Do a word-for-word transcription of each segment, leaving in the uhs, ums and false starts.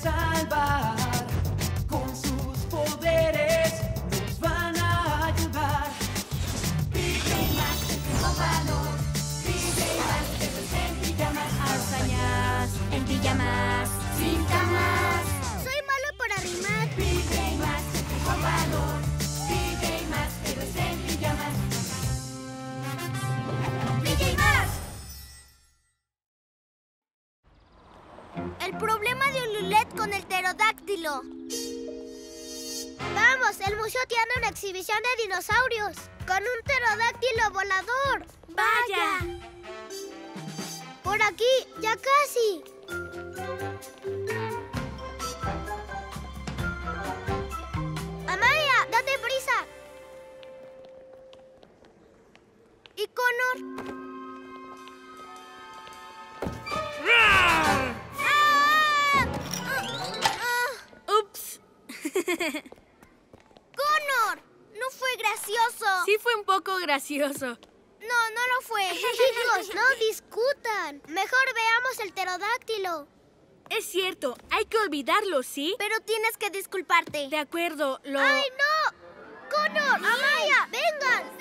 salvar. Con sus poderes nos van a ayudar. P J Masks con valor. P J Masks en pijamas. Hazañas en pijamas. Sin camas. Soy malo para rimar. P J Masks con valor. P J Masks en pijamas. P J Masks. El problema de Ululet con el pterodáctilo. Vamos, el museo tiene una exhibición de dinosaurios con un pterodáctilo volador. ¡Vaya! Por aquí, ya casi. Amaya, date prisa. ¿Y Connor? ¡Ah! ¡Ups! ¡Connor! No fue gracioso. Sí fue un poco gracioso. No, no lo fue. Chicos, no discutan. Mejor veamos el pterodáctilo. Es cierto, hay que olvidarlo, ¿sí? Pero tienes que disculparte. De acuerdo, lo... ¡Ay, no! ¡Connor! ¡Amaya! ¡Vengan!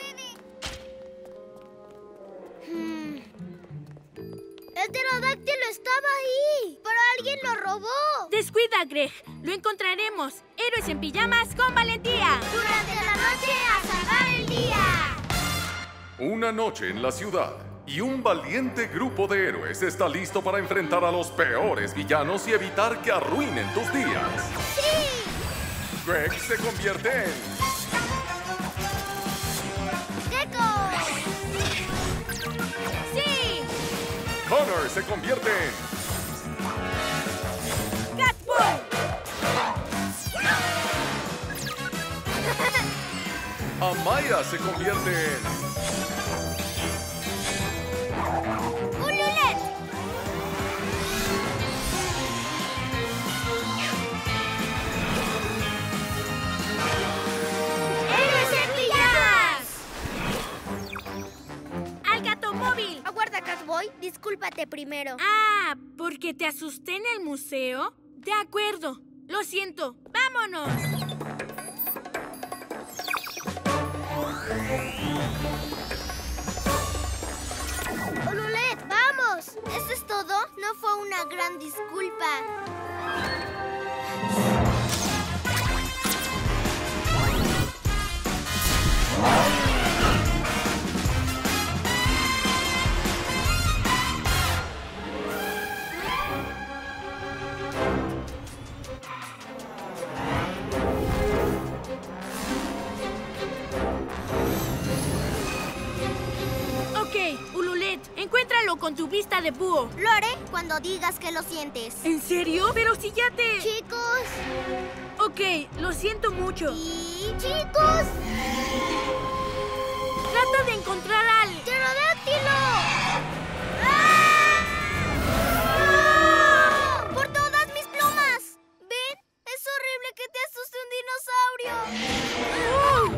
Hmm. El pterodáctilo estaba ahí, pero alguien lo robó. Descuida, Greg. Lo encontraremos. Héroes en pijamas con valentía. Durante la noche a salvar el día. Una noche en la ciudad y un valiente grupo de héroes está listo para enfrentar a los peores villanos y evitar que arruinen tus días. ¡Sí! Greg se convierte en... ¡Gecko! ¡Sí! Connor se convierte en... ¡Catboy! Amaya se convierte en... ¡Ululet! ¡Héroes en pijamas! ¡Al gato móvil! Aguarda, Catboy. Discúlpate primero. Ah, ¿porque te asusté en el museo? De acuerdo. Lo siento. ¡Vámonos! ¡Ululet, vamos! ¿Eso es todo? No fue una gran disculpa. Ok, Ululet, encuéntralo con tu vista de búho. Lo haré cuando digas que lo sientes. ¿En serio? Pero si ya te... Chicos. Ok, lo siento mucho. Y... ¡Chicos! Trata de encontrar al... ¡Pterodáctilo! ¡Ah! ¡No! ¡Por todas mis plumas! ¿Ven? Es horrible que te asuste un dinosaurio.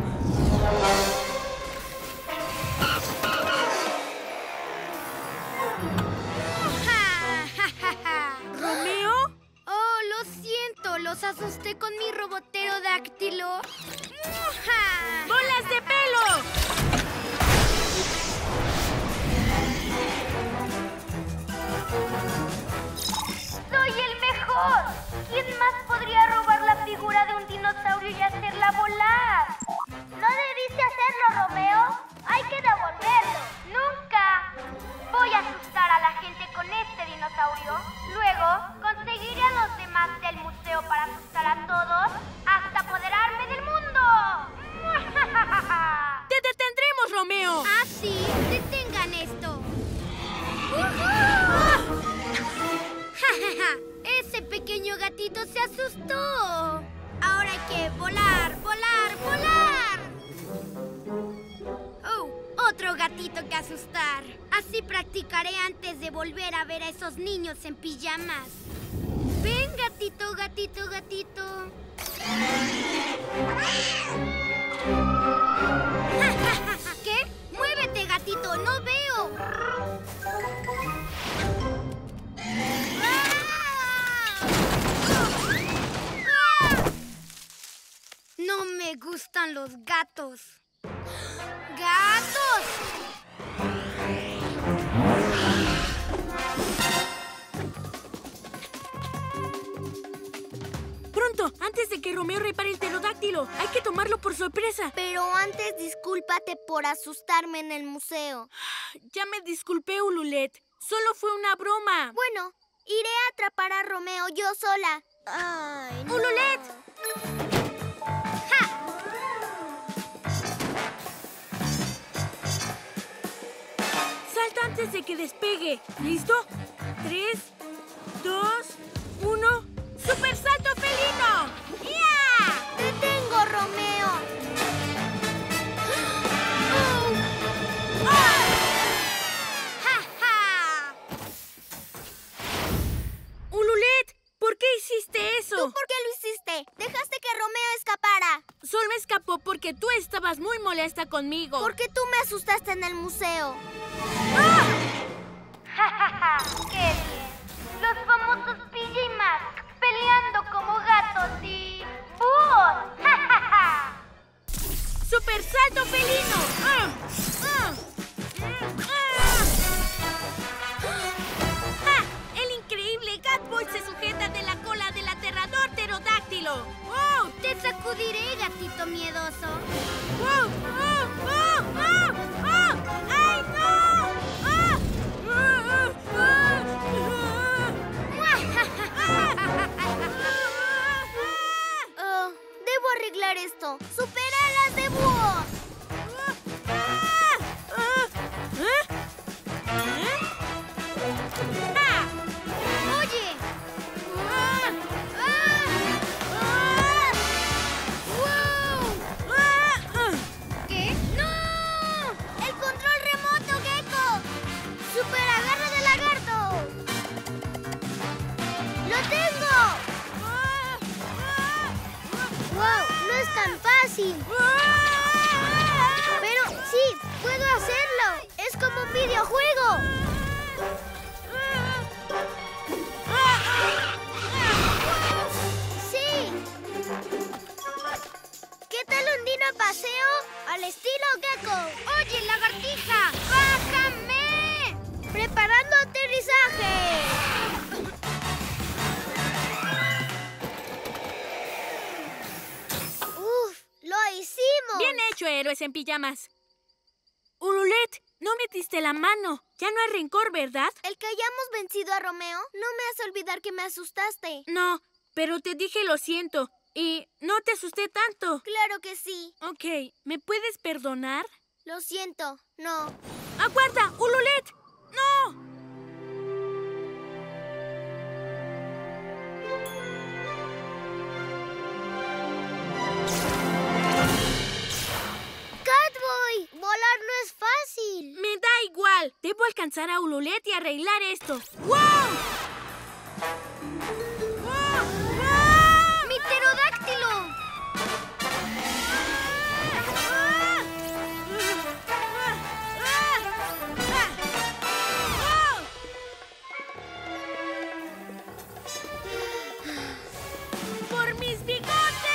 ¿Romeo? Oh, lo siento. Los asusté con mi robotero dáctilo. ¡Bolas de pelo! ¡Soy el mejor! ¿Quién más podría robar la figura de un dinosaurio y hacerla volar? No debiste hacerlo, Romeo. Hay que devolverlo. ¡Nunca! Voy a asustar a la gente con este dinosaurio. Luego, conseguiré a los demás del museo para asustar a todos hasta apoderarme del mundo. ¡Te detendremos, Romeo! ¡Ah, sí! ¡Detengan esto! Ese pequeño gatito se asustó. Ahora hay que volar, volar, volar. Oh, otro gatito que asustar. Así practicaré antes de volver a ver a esos niños en pijamas. Ven, gatito, gatito, gatito. ¿Qué? ¡Muévete, gatito! ¡No veo! ¡Ah! gustan los gatos. ¡Gatos! Pronto, antes de que Romeo repare el pterodáctilo. Hay que tomarlo por sorpresa. Pero antes discúlpate por asustarme en el museo. Ya me disculpé, Ululet. Solo fue una broma. Bueno, iré a atrapar a Romeo yo sola. Ay, no. ¡Ululet! ¡Ja! Salta antes de que despegue. ¿Listo? Tres, dos, uno. ¡Super salto felino! ¡Ya! ¡Te tengo, Romeo! ¡Oh! ¡Ah! ¡Ja, ja! Ululet, ¿por qué hiciste eso? ¿Tú por qué lo hiciste? Dejaste que Romeo escapara. Solo escapó porque tú estabas muy molesta conmigo. Porque tú me asustaste en el museo. ¡Ah! ¡Ja, ja, ja! ¡Qué bien! Los famosos P J Masks peleando como gatos y... ¡búhos! ¡Ja, ja, ja! ¡Super salto felino! ¡Ah! ¡Ah! ¡Ah! ¡Ah! ¡El increíble Catboy se sujeta de la cola del aterrador pterodáctilo! ¡Oh! Te sacudiré, gatito miedoso. ¡Oh! ¡Oh! ¡Oh! ¡Oh! ¡Oh! ¡Ay, no! ¡Ah! ¡Ah! ¡Ah! ¡Ah! Oh, debo arreglar esto. ¡Supera alas de búho! ¡Oye! ¡Ah! ¡Ah! ¡Wow! ¿Qué? ¡No! ¡El control remoto, Gecko! ¡Super agarra de lagarto! ¡Lo tengo! ¡Wow! No es tan fácil. Pero sí, puedo hacerlo. Es como un videojuego. Sí. ¿Qué tal un dino paseo al estilo Gecko? Oye, lagartija, bájame. Preparando aterrizaje. ¡Uf! ¡Lo hicimos! Bien hecho, héroes en pijamas. Ululet, no metiste la mano. Ya no hay rencor, ¿verdad? El que hayamos vencido a Romeo, no me hace olvidar que me asustaste. No, pero te dije lo siento. Y no te asusté tanto. Claro que sí. Ok, ¿me puedes perdonar? Lo siento, no. ¡Aguarda, Ululet! ¡No! ¡Catboy! ¡Volar no es fácil! Me da igual. Debo alcanzar a Ululet y arreglar esto. ¡Wow! ¡Wow! ¡Wow! ¡Mi pterodáctilo! ¡Por mis bigotes!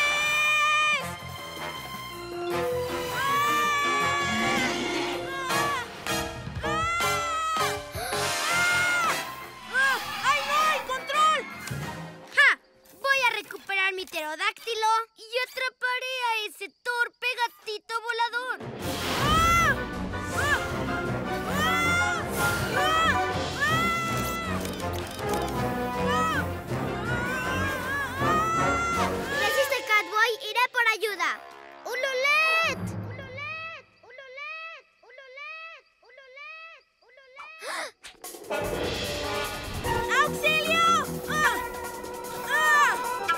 ¡Ay, no! ¡El control! ¡Ja! Voy a recuperar mi pterodáctilo y atraparé a ese torpe gatito volador. Resiste, Catboy. Iré por ayuda. ¡Ululet! ¡Ululet! ¡Ululet! ¡Ululet! ¡Ululet! ¡Auxilio! ¡Ah! ¡Ah!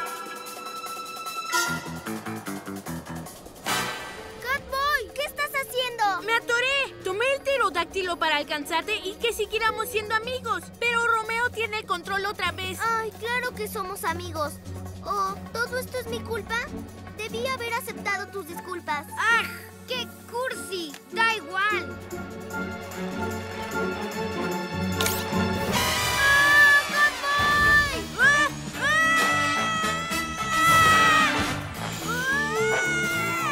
Catboy, ¿qué estás haciendo? ¡Me atoré! Tomé el pterodáctilo para alcanzarte y que siguiéramos siendo amigos. Pero Romeo tiene el control otra vez. Ay, claro que somos amigos. Oh, ¿todo esto es mi culpa? Debí haber aceptado tus disculpas. ¡Ah! ¡Qué cursi! ¡Da igual! ¡Ah, Catboy! ¡Ah! ¡Ah! ¡Ah!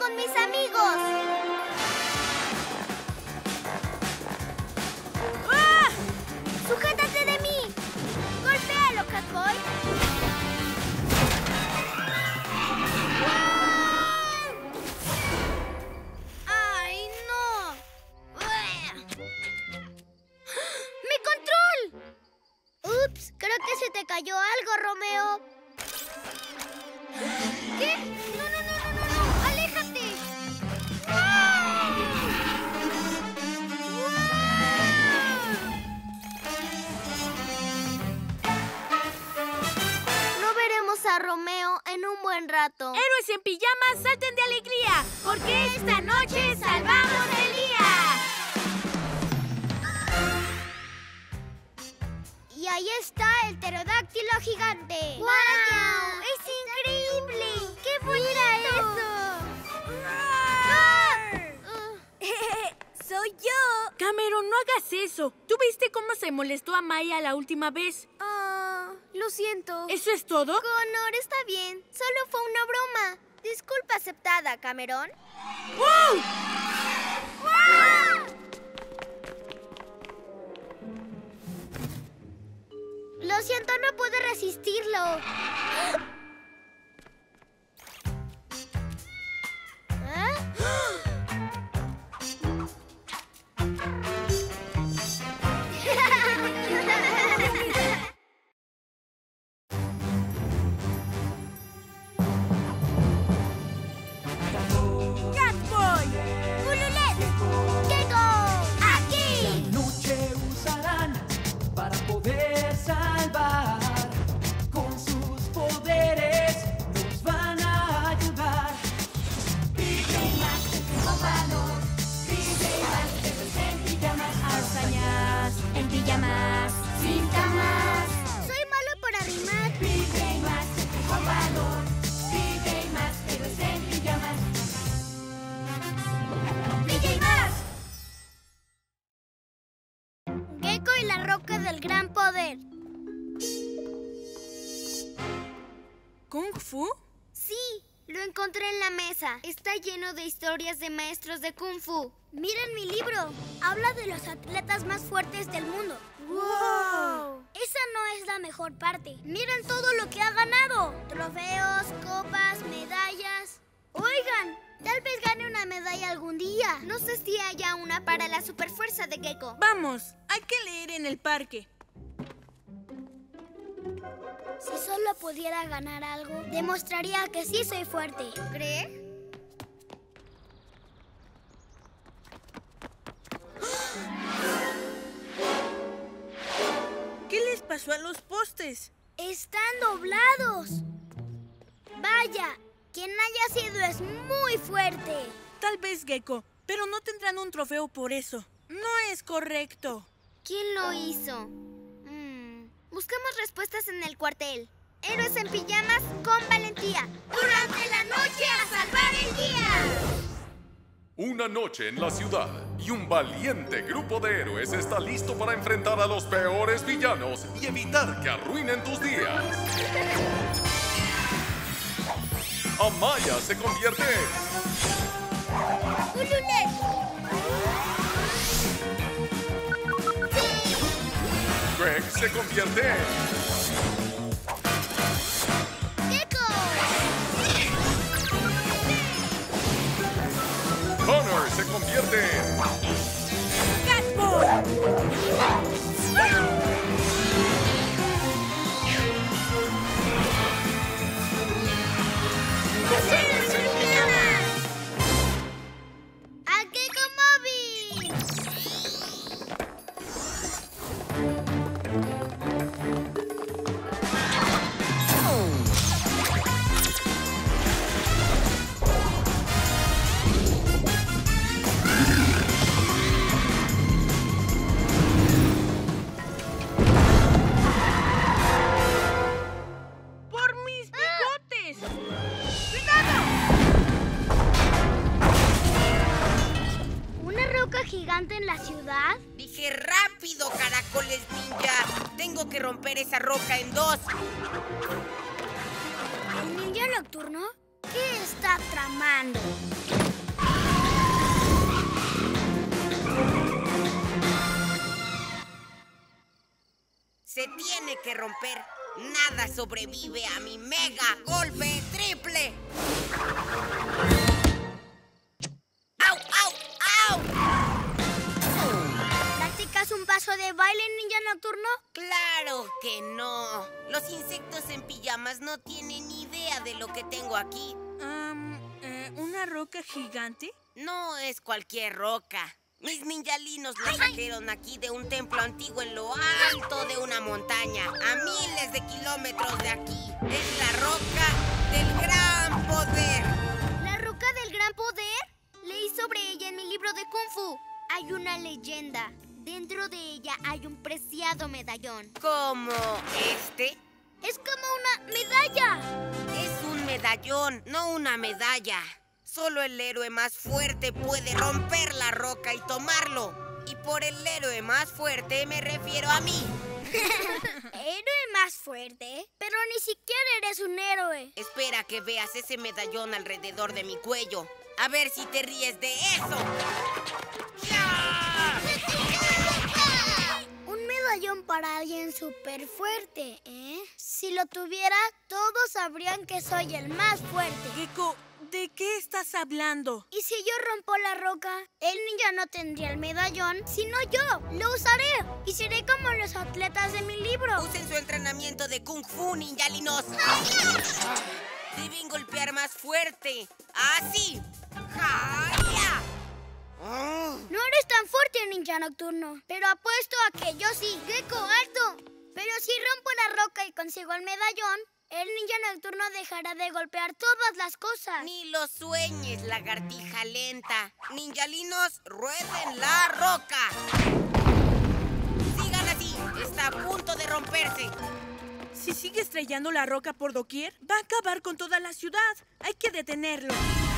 con mis amigos. ¡Ah! ¡Sujétate de mí! ¡Golpéalo, Kakoi! ¡Ay, no! ¡Mi control! Ups, creo que se te cayó algo, Romeo. ¿Qué? No, no, no, no, no, no. ¡Aléjate! No veremos a Romeo en un buen rato. Héroes en pijamas, salten de alegría, porque esta noche salvamos el día. Y ahí está el pterodáctilo gigante. ¡Wow! ¡Es increíble! ¡Qué bonito! ¡Mira eso! ¡Soy yo! Cameron, no hagas eso. ¿Tú viste cómo se molestó a Maya la última vez? Ah, lo siento. ¿Eso es todo? Connor, está bien. Solo fue una broma. Disculpa aceptada, Cameron. ¡Wow! ¡Ah! Lo siento, no pude resistirlo. ¿Eh? ¡Catboy! ¡Ululet! ¡Gecko! ¡Aquí! La noche usarán para poder salvar. Con sus poderes nos van a ayudar. P J Masks en pijamas, P J Masks en pijamas, hazañas en pijamas, sin camas. Soy malo por arrimar. P J Masks en pijamas, P J Masks en pijamas. P J Masks. Gecko y la roca del gran poder. ¿Kung Fu? Sí, lo encontré en la mesa. Está lleno de historias de maestros de Kung Fu. Miren mi libro. Habla de los atletas más fuertes del mundo. ¡Wow! Esa no es la mejor parte. Miren todo lo que ha ganado. Trofeos, copas, medallas. Oigan, tal vez gane una medalla algún día. No sé si haya una para la superfuerza de Gecko. Vamos, hay que leer en el parque. Si solo pudiera ganar algo, demostraría que sí soy fuerte. ¿Cree? ¿Qué les pasó a los postes? ¡Están doblados! Vaya, quien haya sido es muy fuerte. Tal vez, Gecko, pero no tendrán un trofeo por eso. No es correcto. ¿Quién lo hizo? Mm, buscamos respuestas en el cuartel. Héroes en pijamas con valentía. Durante la noche a salvar el día. Una noche en la ciudad y un valiente grupo de héroes está listo para enfrentar a los peores villanos y evitar que arruinen tus días. Amaya se convierte ¡Ululet! Greg se convierte ¡Gecko! Connor se convierte ¡Catboy! ¡Héroes en pijamas! ¡A Gecko Móvil! ¡Por mis bigotes! ¿Una roca gigante en la ciudad? Dije rápido, caracoles ninja. Tengo que romper esa roca en dos. ¿El ninja nocturno? ¿Qué ¿Qué está tramando? Se tiene que romper. Nada sobrevive a mi mega golpe triple. ¡Au, au, au! ¿Practicas un paso de baile, ninja nocturno? ¡Claro que no! Los insectos en pijamas no tienen ni idea de lo que tengo aquí. Um, eh, ¿Una roca gigante? No es cualquier roca. Mis ninjalinos la trajeron aquí de un templo antiguo en lo alto de una montaña, a miles de kilómetros de aquí. Es la roca del gran poder. ¿La roca del gran poder? Leí sobre ella en mi libro de Kung Fu. Hay una leyenda. Dentro de ella hay un preciado medallón. ¿Cómo este? Es como una medalla. Es un medallón, no una medalla. Solo el héroe más fuerte puede romper la roca y tomarlo. Y por el héroe más fuerte me refiero a mí. ¿Héroe más fuerte? Pero ni siquiera eres un héroe. Espera que veas ese medallón alrededor de mi cuello. A ver si te ríes de eso. ¡Ya! Un medallón para alguien súper fuerte, ¿eh? Si lo tuviera, todos sabrían que soy el más fuerte. Gecko, ¿de qué estás hablando? ¿Y si yo rompo la roca? El ninja no tendría el medallón, sino yo. Lo usaré y seré como los atletas de mi libro. Usen su entrenamiento de Kung Fu, ninjalinos. Deben golpear más fuerte. ¡Así! ¡Jaya! Oh. No eres tan fuerte, ninja nocturno, pero apuesto a que yo sí. Gecko, alto. Pero si rompo la roca y consigo el medallón, el ninja nocturno dejará de golpear todas las cosas. Ni lo sueñes, lagartija lenta. Ninjalinos, rueden la roca. Sigan así, está a punto de romperse. Si sigue estrellando la roca por doquier, va a acabar con toda la ciudad. Hay que detenerlo.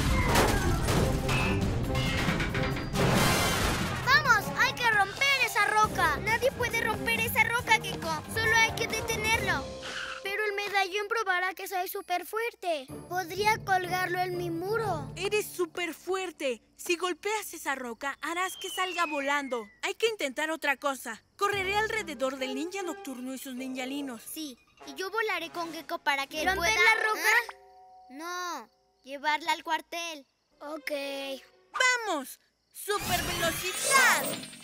¡Vamos! ¡Hay que romper esa roca! Nadie puede romper esa roca, Gecko. Solo hay que detenerlo. Pero el medallón probará que soy súper fuerte. Podría colgarlo en mi muro. Eres súper fuerte. Si golpeas esa roca, harás que salga volando. Hay que intentar otra cosa. Correré alrededor del ninja nocturno y sus ninjalinos. Sí, y yo volaré con Gecko para que él ¿Romper pueda... la roca? ¿Ah? No, llevarla al cuartel. Ok. ¡Vamos! ¡Super velocidad!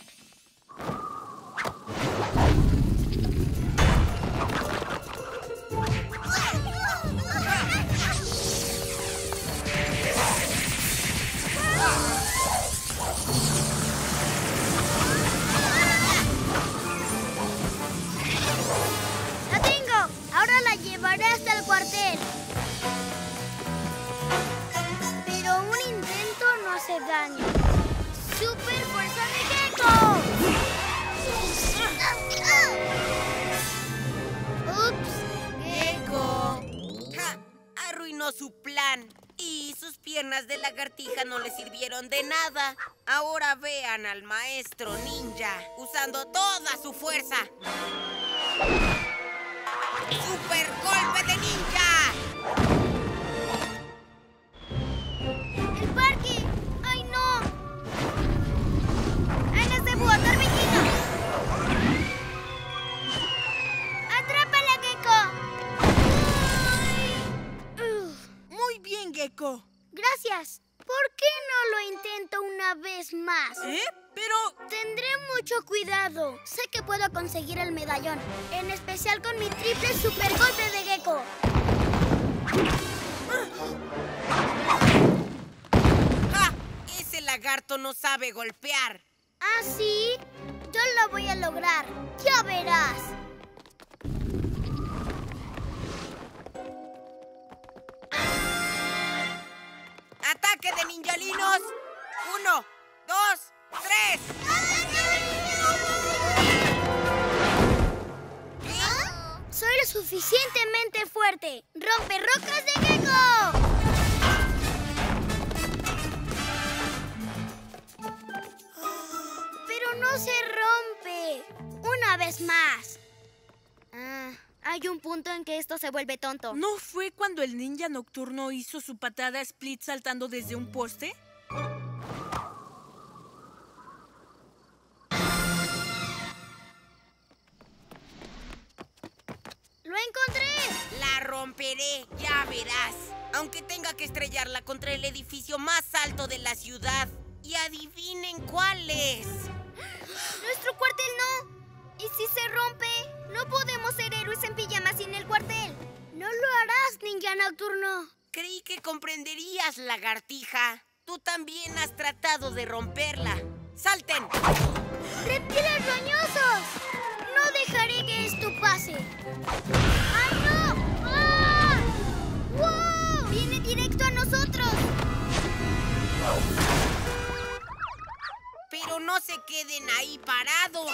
¡La tengo! Ahora la llevaré hasta el cuartel. Pero un intento no hace daño. ¡Super fuerza de Gecko! ¡Ups! ¡Gecko! ¡Ja! Arruinó su plan. Y sus piernas de lagartija no le sirvieron de nada. Ahora vean al maestro ninja usando toda su fuerza. ¡Super golpe de ninja! ¡El parque! ¡Ay, no! ¡Alas de búho, torbellino! ¡Atrápala, Gecko! ¡Ay! Uf. Muy bien, Gecko. Gracias. ¿Por qué no lo intento una vez más? ¿Eh? Pero... Tendré mucho cuidado. Sé que puedo conseguir el medallón, en especial con mi triple super golpe de Gecko. ¡Ja! Ese lagarto no sabe golpear. ¿Ah, sí? Yo lo voy a lograr. Ya verás. ¡Ataque de ninjalinos! ¡Uno, dos, tres! ¿Ah? Soy lo suficientemente fuerte. ¡Rompe rocas de Gecko! Pero no se rompe. Una vez más. Ah, Hay un punto en que esto se vuelve tonto. ¿No fue cuando el ninja nocturno hizo su patada split saltando desde un poste? ¡Lo encontré! La romperé, ya verás. Aunque tenga que estrellarla contra el edificio más alto de la ciudad. Y adivinen cuál es. ¡Nuestro cuartel no! ¿Y si se rompe? No podemos ser héroes en pijama sin el cuartel. No lo harás, ninja nocturno. Creí que comprenderías, lagartija. Tú también has tratado de romperla. ¡Salten! ¡Reptiles roñosos! No dejaré que esto pase. ¡Ay, no! ¡Ah! ¡Wow! ¡Viene directo a nosotros! Pero no se queden ahí parados.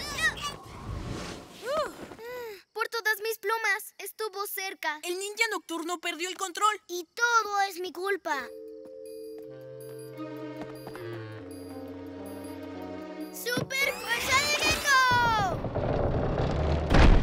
Por todas mis plumas, estuvo cerca. El ninja nocturno perdió el control. Y todo es mi culpa. ¡Super fuerza de Gecko!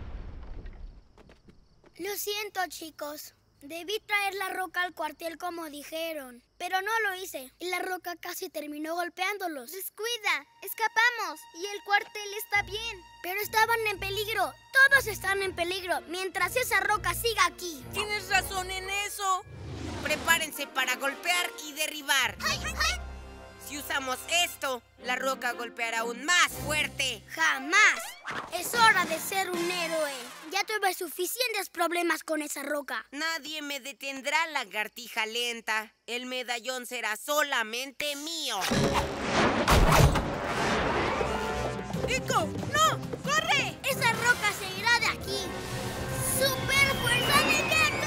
Lo siento, chicos. Debí traer la roca al cuartel como dijeron, pero no lo hice. Y la roca casi terminó golpeándolos. Descuida, escapamos y el cuartel está bien. Pero estaban en peligro. Todos están en peligro mientras esa roca siga aquí. Tienes razón en eso. Prepárense para golpear y derribar. ¡Ay, ay! Si usamos esto, la roca golpeará aún más fuerte. ¡Jamás! Es hora de ser un héroe. Ya tuve suficientes problemas con esa roca. Nadie me detendrá, lagartija lenta. El medallón será solamente mío. ¡Gecko! ¡No! ¡Corre! ¡Esa roca se irá de aquí! ¡Super fuerza de Gecko!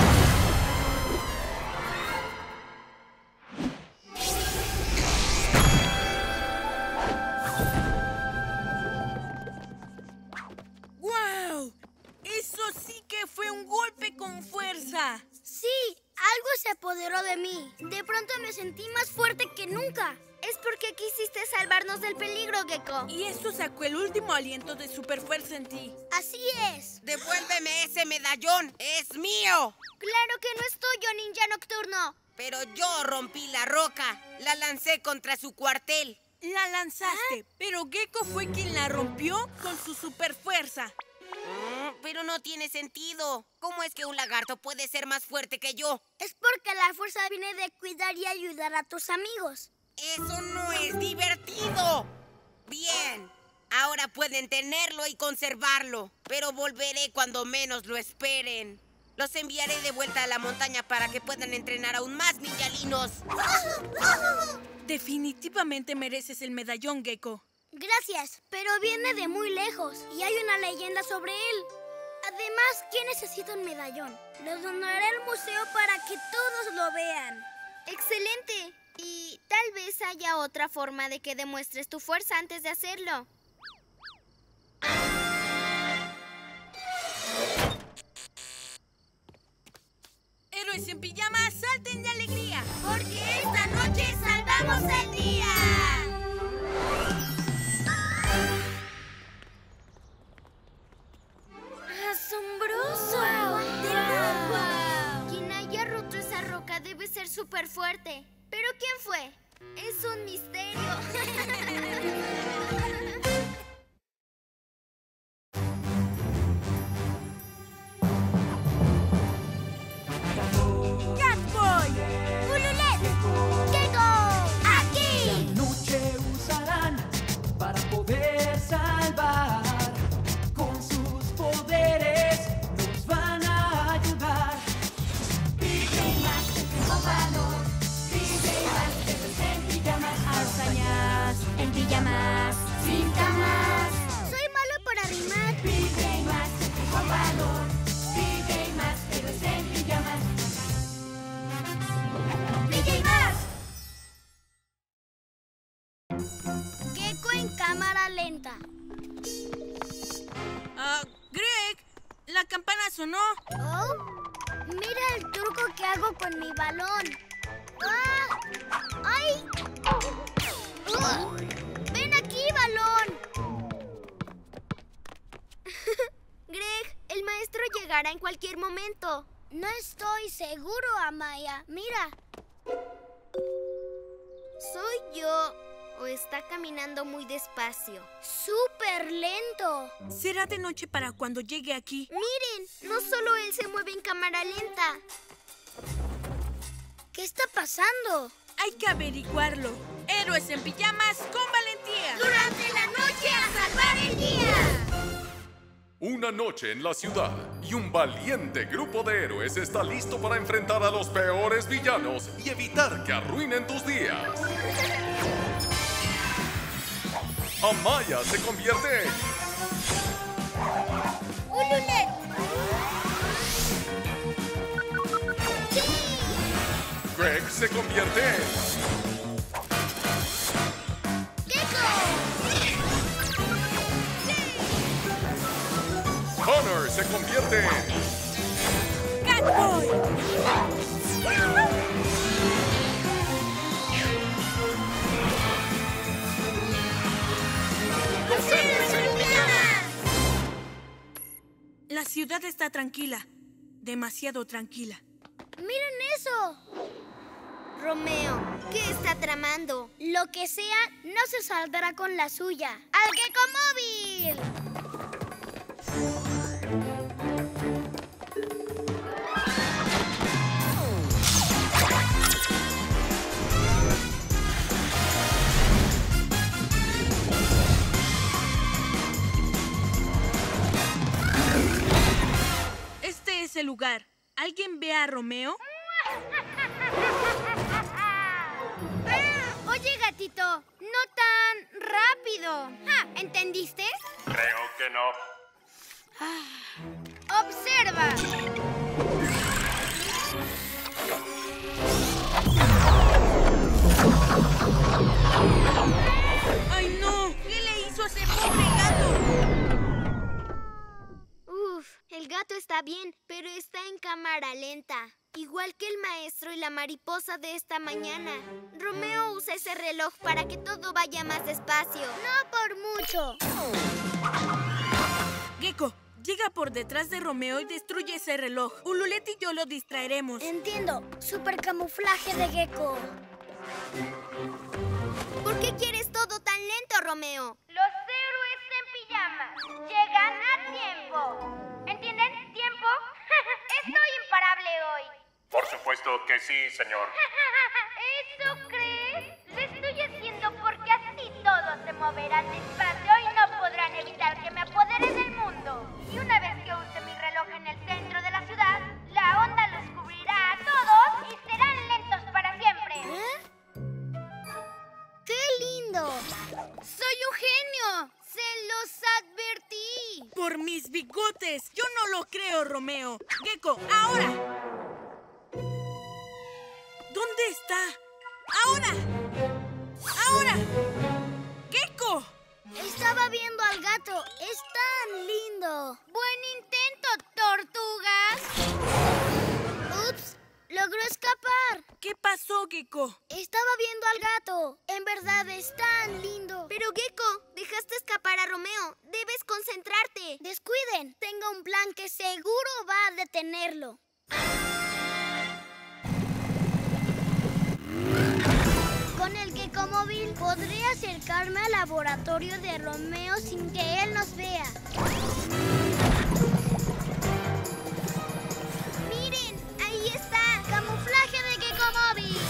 ¡Guau! ¡Eso sí que fue un golpe con fuerza! Sí, algo se apoderó de mí. De pronto me sentí más fuerte que nunca. Es porque quisiste salvarnos del peligro, Gecko. Y eso sacó el último aliento de superfuerza en ti. Así es. ¡Devuélveme ese medallón! ¡Es mío! Claro que no es tuyo, ninja nocturno. Pero yo rompí la roca. La lancé contra su cuartel. La lanzaste, pero Gecko fue quien la rompió con su superfuerza. Mm, pero no tiene sentido. ¿Cómo es que un lagarto puede ser más fuerte que yo? Es porque la fuerza viene de cuidar y ayudar a tus amigos. ¡Eso no es divertido! Bien, ahora pueden tenerlo y conservarlo, pero volveré cuando menos lo esperen. Los enviaré de vuelta a la montaña para que puedan entrenar aún más ninjalinos. Definitivamente mereces el medallón, Gecko. Gracias, pero viene de muy lejos y hay una leyenda sobre él. Además, ¿quién necesita un medallón? Lo donaré al museo para que todos lo vean. ¡Excelente! Y tal vez haya otra forma de que demuestres tu fuerza antes de hacerlo. Héroes en pijama, salten de alegría. Porque esta noche salvamos el día. ¡Asombroso! ¡Wow! Quien haya roto esa roca debe ser súper fuerte. ¿Pero quién fue? Es un misterio. ¡Catboy! ¡Ululet! ¡Gecko! ¡Aquí! La noche usarán para poder salvar. Con sus poderes nos van a ayudar. D J Max, Óvalo. D J Max, héroes en pijamas. Hazañas en pijamas. Sin camas. Soy malo por arrimar. D J Max, Óvalo. D J Max, héroes en pijamas. D J Max. Gecko en cámara lenta. Ah, Greg, la campana sonó. Oh, mira el truco que hago con mi balón. ¡Ah! ¡Ay! ¡Uh! ¡Ven aquí, balón! Greg, llegará en cualquier momento. No estoy seguro, Amaya. Mira. ¿Soy yo o está caminando muy despacio? ¡Súper lento! Será de noche para cuando llegue aquí. Miren, no solo él se mueve en cámara lenta. ¿Qué está pasando? Hay que averiguarlo. Héroes en pijamas con valentía. ¡Durante la noche a salvar el día! Una noche en la ciudad y un valiente grupo de héroes está listo para enfrentar a los peores villanos y evitar que arruinen tus días. Amaya se convierte en... ¡Ululet! ¡Sí! Greg se convierte en... ¡Gecko! Connor se convierte en... ¡Catboy! ¡Los héroes en pijamas! La ciudad está tranquila. Demasiado tranquila. ¡Miren eso! Romeo, ¿qué está tramando? Lo que sea, no se saldrá con la suya. ¡Al Gecko Móvil! Este es el lugar. ¿Alguien ve a Romeo? Oye, gatito, no tan rápido. Ah, ¿entendiste? Creo que no. ¡Observa! ¡Ay, no! ¿Qué le hizo a ese pobre gato? Uf, el gato está bien, pero está en cámara lenta. Igual que el maestro y la mariposa de esta mañana. Romeo usa ese reloj para que todo vaya más despacio. No por mucho. Gecko, llega por detrás de Romeo y destruye ese reloj. Ululet y yo lo distraeremos. Entiendo. Super camuflaje de Gecko. ¿Por qué quieres todo tan lento, Romeo? Los héroes en pijamas llegan a tiempo. ¿Entienden? ¿Tiempo? Estoy imparable hoy. Por supuesto que sí, señor. ¿Eso crees? Lo estoy haciendo porque así todos se moverán despacio y no podrán evitar que me apodere del mundo. Y una vez que use mi reloj en el centro de la ciudad, la onda los cubrirá a todos y serán lentos para siempre. ¿Eh? ¡Qué lindo! ¡Soy un genio! ¡Se los advertí! ¡Por mis bigotes! ¡Yo no lo creo, Romeo! ¡Gecko, ahora! ¿Dónde está? ¡Ahora! ¡Ahora! ¡Gecko! Estaba viendo al gato. Es tan lindo. ¡Buen intento, tortugas! ¡Ups! ¡Logró escapar! ¿Qué pasó, Gecko? Estaba viendo al gato. En verdad es tan lindo. Pero, Gecko, dejaste escapar a Romeo. Debes concentrarte. Descuiden. Tengo un plan que seguro va a detenerlo. Con el Gecko Móvil podré acercarme al laboratorio de Romeo sin que él nos vea. ¡Miren! ¡Ahí está! ¡Camuflaje de Gecko Móvil!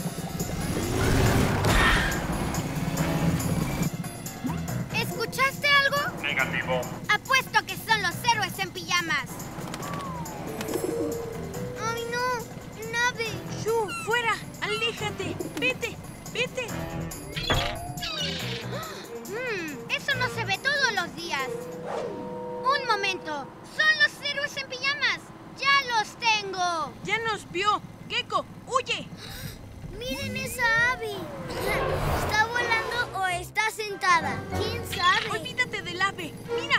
¿Escuchaste algo? Negativo. Apuesto que son los héroes en pijamas. ¡Ay, no! ¡Nave! ¡Shu, fuera! ¡Aléjate! ¡Vete! ¡Vete! Mm, eso no se ve todos los días. Un momento. Son los héroes en pijamas. ¡Ya los tengo! ¡Ya nos vio! ¡Gecko, huye! Miren esa ave. ¿Está volando o está sentada? ¿Quién sabe? ¡Olvídate del ave! ¡Mira!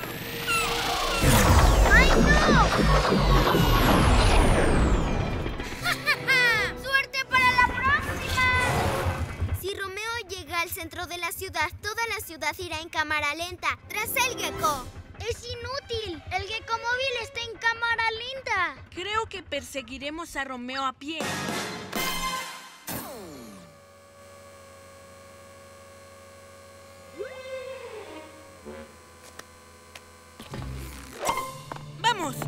¡Ay, no! ¡Suerte para la próxima! Si Romeo llega al centro de la ciudad, toda la ciudad irá en cámara lenta. ¡Tras el Gecko! Es inútil. El Gecko Móvil está en cámara Creo que perseguiremos a Romeo a pie. ¡Vamos!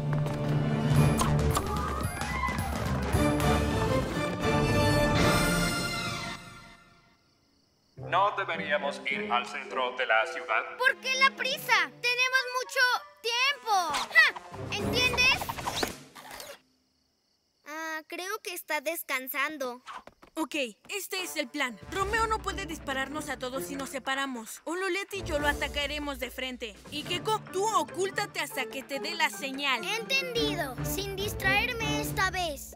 ¿No deberíamos ir al centro de la ciudad? ¿Por qué la prisa? ¡Tenemos mucho tiempo! ¡Ja! ¿Entiendes? Ah, creo que está descansando. Ok, este es el plan. Romeo no puede dispararnos a todos si nos separamos. Ululet y yo lo atacaremos de frente. Y Gecko, tú ocúltate hasta que te dé la señal. Entendido. Sin distraerme esta vez.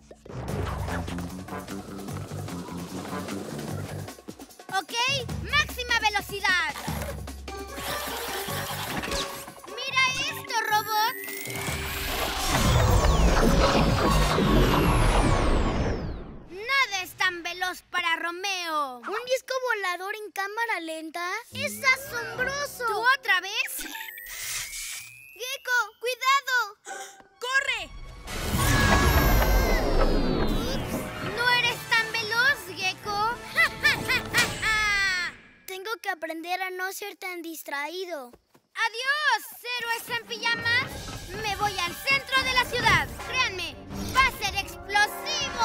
Ok, máxima velocidad. Mira esto, robot. Nada es tan veloz para Romeo. ¿Un disco volador en cámara lenta? ¡Es asombroso! ¿Tú otra vez? ¡Gecko, cuidado! ¡Corre! Ups, no eres tan veloz, Gecko. Tengo que aprender a no ser tan distraído. ¡Adiós, héroes en pijamas! Me voy al centro de la ciudad. Créanme, va a ser explosivo.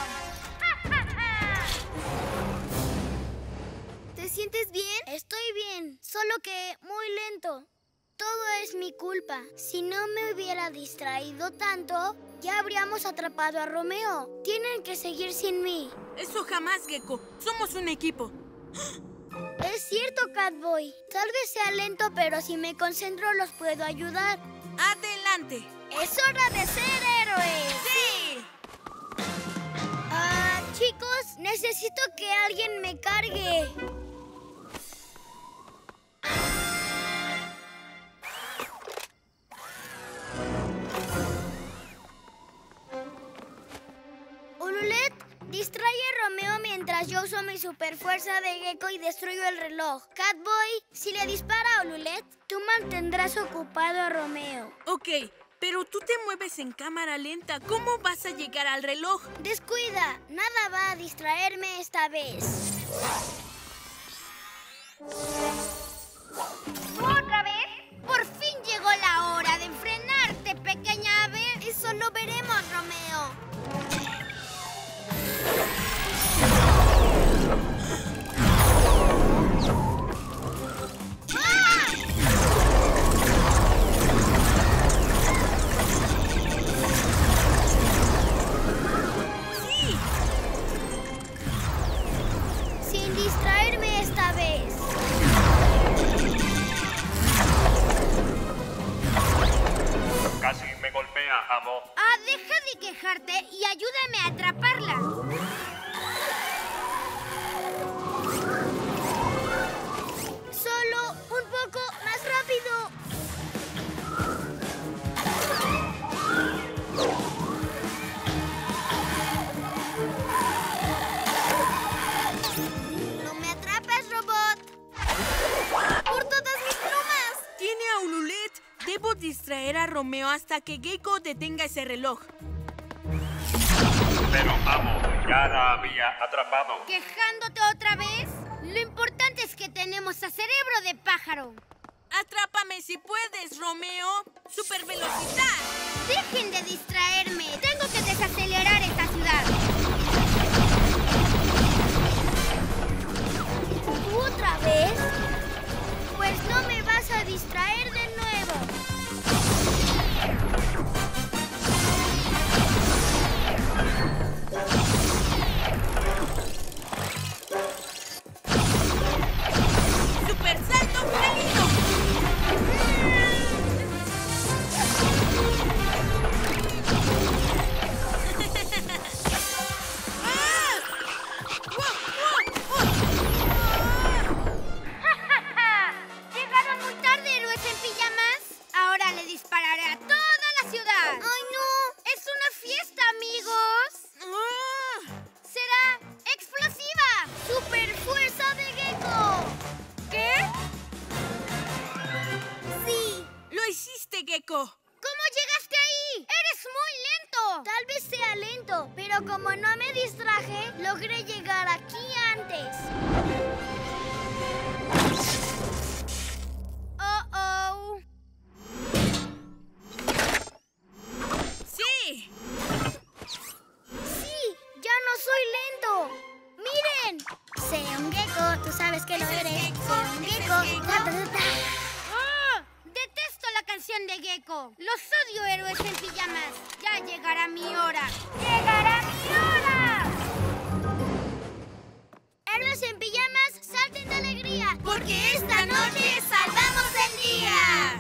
¿Te sientes bien? Estoy bien, solo que muy lento. Todo es mi culpa. Si no me hubiera distraído tanto, ya habríamos atrapado a Romeo. Tienen que seguir sin mí. Eso jamás, Gecko. Somos un equipo. Es cierto, Catboy. Tal vez sea lento, pero si me concentro los puedo ayudar. ¡Adelante! ¡Es hora de ser héroes! ¡Sí! Ah, chicos, necesito que alguien me cargue. Ululet, distrae a Romeo mientras yo uso mi superfuerza de Gecko y destruyo el reloj. Catboy, si le dispara a Ululet, tú mantendrás ocupado a Romeo. Ok, pero tú te mueves en cámara lenta. ¿Cómo vas a llegar al reloj? Descuida, nada va a distraerme esta vez. ¿Otra vez? Por fin llegó la hora de enfrenarte, pequeña ave. Eso lo veremos, Romeo. ¡Ah! ¡Sí! Sin distraerme esta vez. Casi me golpea, amo. Ah, deja de quejarte y ayúdame a atraparla. Solo un poco más rápido. No me atrapas, robot. Por todas mis plumas. Tiene a Ululet. Debo distraer a Romeo hasta que Gecko detenga ese reloj. Pero, amo, ya la había atrapado. ¿Quejándote otra vez? Lo importante es que tenemos a Cerebro de Pájaro. ¡Atrápame si puedes, Romeo! ¡Super velocidad! Dejen de distraerme. Tengo que desacelerar esta ciudad. ¿Tú otra vez? Pues no me vas a distraer de nuevo. ¡Super salto felino! lento, pero como no me distraje, logré llegar aquí antes. Oh, oh. ¡Sí! Sí, ya no soy lento. ¡Miren! Sé un gecko, tú sabes que lo eres. Sé un gecko. Ta, ta, ta, ta. ¡Oh! Detesto la canción de Gecko. Los odio, héroes en pijamas. Ya llegará mi hora. ¡Llegará mi hora! Héroes en pijamas, salten de alegría, porque esta noche salvamos el día.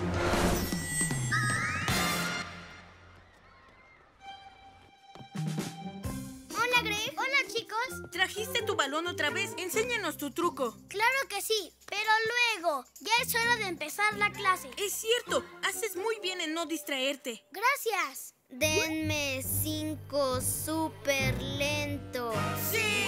Hola, Greg. Hola, chicos. ¿Trajiste tu balón otra vez? Enséñanos tu truco. Claro que sí, pero luego. Ya es hora de empezar la clase. Es cierto, haces muy bien en no distraerte. Gracias. Denme cinco súper lento. ¡Sí!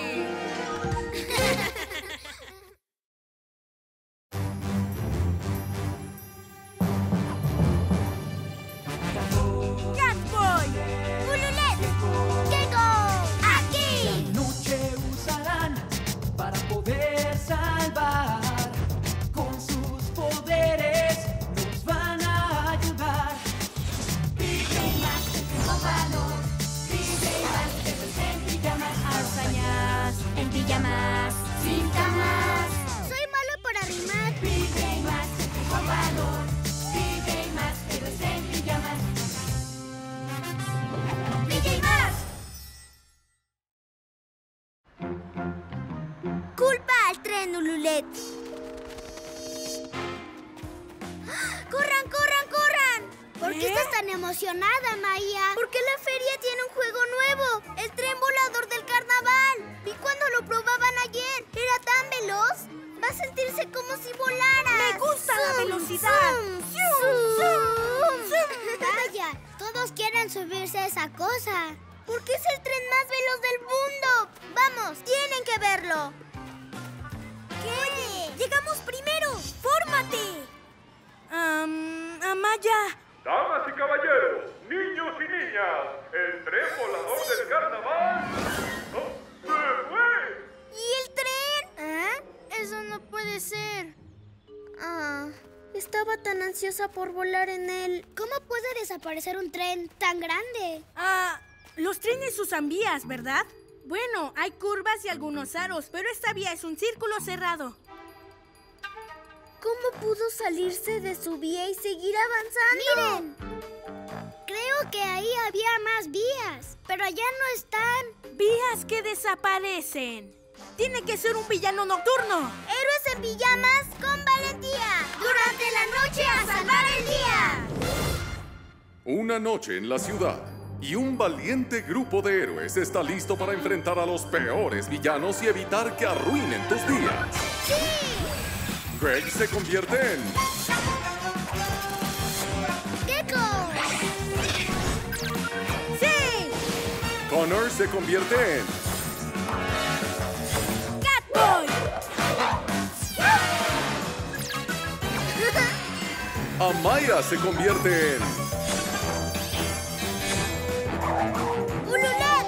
¡Catboy! ¡Ululet! ¡Gecko! ¡Aquí! Noche usarán para poder salvar. Con sus poderes nos van a ayudar. D J Master como valor. D J Master en pijamas. Hazañas en pijamas. Sin camas. Soy malo para rimar. D J Master como valor. D J Master en pijamas. D J Más. Culpa al tren, Ululet. ¡Corran, corran, corran! ¿Por qué ¿Eh? estás tan emocionada, Maya? Porque la feria tiene un juego nuevo, el tren volador del carnaval. Vi cuando lo probaban ayer. Era tan veloz. Va a sentirse como si volara. ¡Me gusta la Zum, velocidad! zum, zum, zum. Vaya, todos quieren subirse a esa cosa. Porque es el tren más veloz del mundo. Vamos, tienen que verlo. ¿Qué? ¡Llegamos primero! ¡Fórmate! Um, Amaya. Damas y caballeros, niños y niñas, el tren volador del carnaval ¡oh! ¡se fue! ¿Y el tren? ¿Eh? Eso no puede ser. Ah, estaba tan ansiosa por volar en él. ¿Cómo puede desaparecer un tren tan grande? Ah, los trenes usan vías, ¿verdad? Bueno, hay curvas y algunos aros, pero esta vía es un círculo cerrado. ¿Cómo pudo salirse de su vía y seguir avanzando? ¡Miren! Creo que ahí había más vías, pero allá no están. Vías que desaparecen. Tiene que ser un villano nocturno. Héroes en pijamas con valentía. Durante la noche a salvar el día. Una noche en la ciudad y un valiente grupo de héroes está listo para enfrentar a los peores villanos y evitar que arruinen tus días. ¡Sí! Greg se convierte en ¡Gecko! ¡Sí! Connor se convierte en ¡Catboy! Amaya se convierte en ¡Ululet!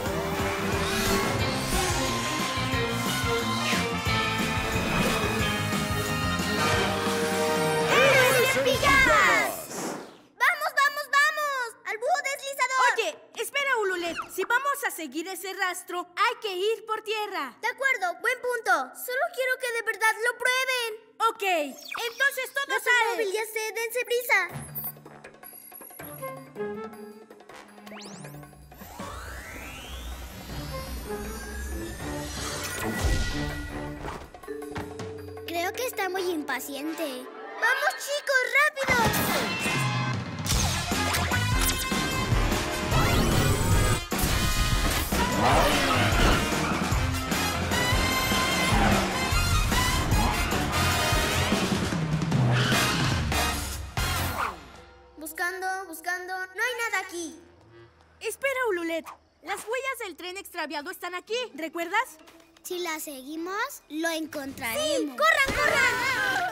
¡Héroes en pijamas! ¡Vamos, vamos, vamos! ¡Al búho deslizador! Oye, espera, Ululet. Si vamos a seguir ese rastro, hay que ir por tierra. De acuerdo, buen punto. Solo quiero que de verdad lo prueben. Ok, entonces todo No sale. móvil, ya sé, dense prisa. Creo que está muy impaciente. ¡Vamos, chicos, rápido! Buscando, buscando. No hay nada aquí. Espera, Ululet. Las huellas del tren extraviado están aquí, ¿recuerdas? Si la seguimos, lo encontraremos. ¡Sí! ¡Corran,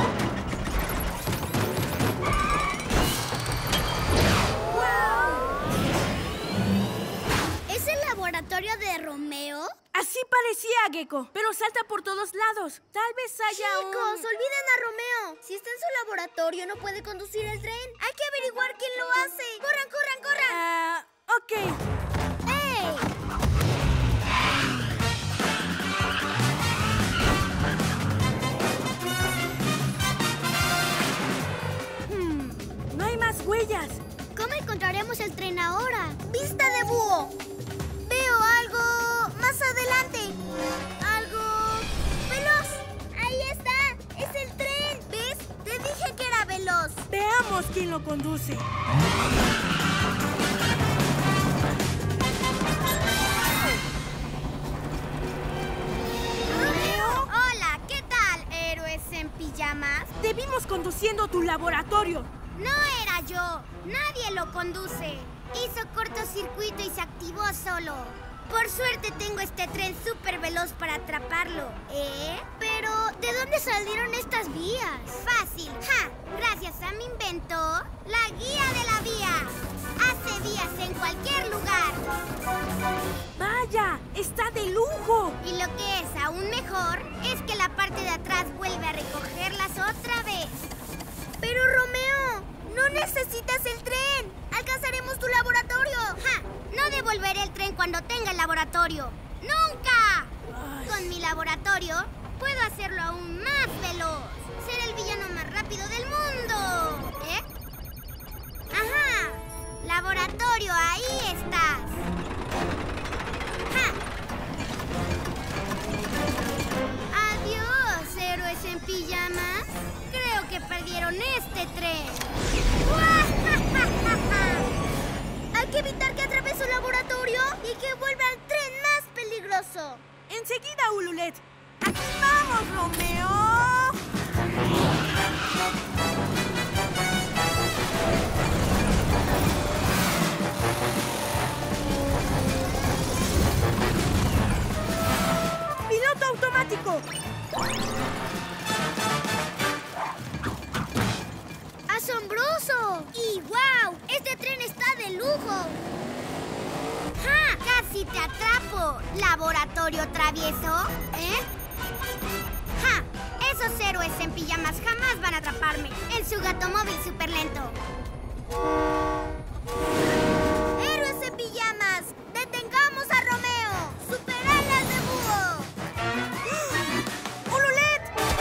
corran! laboratorio de Romeo? Así parecía, Gecko, pero salta por todos lados. Tal vez haya Chicos, un... olviden a Romeo. Si está en su laboratorio, no puede conducir el tren. Hay que averiguar quién lo hace. ¡Corran, corran, corran! Ah, ok. ¡Ey! Hmm, no hay más huellas. ¿Cómo encontraremos el tren ahora? ¡Vista de búho! Veo algo más adelante. Algo veloz. Ahí está. Es el tren. ¿Ves? Te dije que era veloz. Veamos quién lo conduce. Hola, ¿qué tal, héroes en pijamas? Te vimos conduciendo tu laboratorio. No era yo. Nadie lo conduce. Hizo cortocircuito y se activó solo. Por suerte tengo este tren súper veloz para atraparlo. ¿Eh? Pero, ¿de dónde salieron estas vías? Fácil. ¡Ja! Gracias a mi invento, la guía de la vía. Hace vías en cualquier lugar. ¡Vaya! ¡Está de lujo! Y lo que es aún mejor es que la parte de atrás vuelve a recogerlas otra vez. Pero, Romeo, no necesitas el tren. Alcanzaremos tu laboratorio. ¡Ja! No devolveré el tren cuando tenga el laboratorio. ¡Nunca! Ay. Con mi laboratorio puedo hacerlo aún más veloz. Ser el villano más rápido del mundo. ¿Eh? ¡Ajá! Laboratorio, ahí estás. ¡Ja! Adiós, héroes en pijamas. Creo que perdieron este tren. Hay que evitar que atrape su laboratorio y que vuelva al tren más peligroso. Enseguida, Ululet. ¡Aquí vamos, Romeo! ¡Piloto automático! ¡Asombroso! ¡Y wow! ¡Este tren está de lujo! ¡Ja! ¡Casi te atrapo! ¿Laboratorio travieso? ¿Eh? ¡Ja! Esos héroes en pijamas jamás van a atraparme en su gatomóvil súper lento. ¡Héroes en pijamas! ¡Detengamos a Romeo! ¡Superalas de búho! ¡Ululet!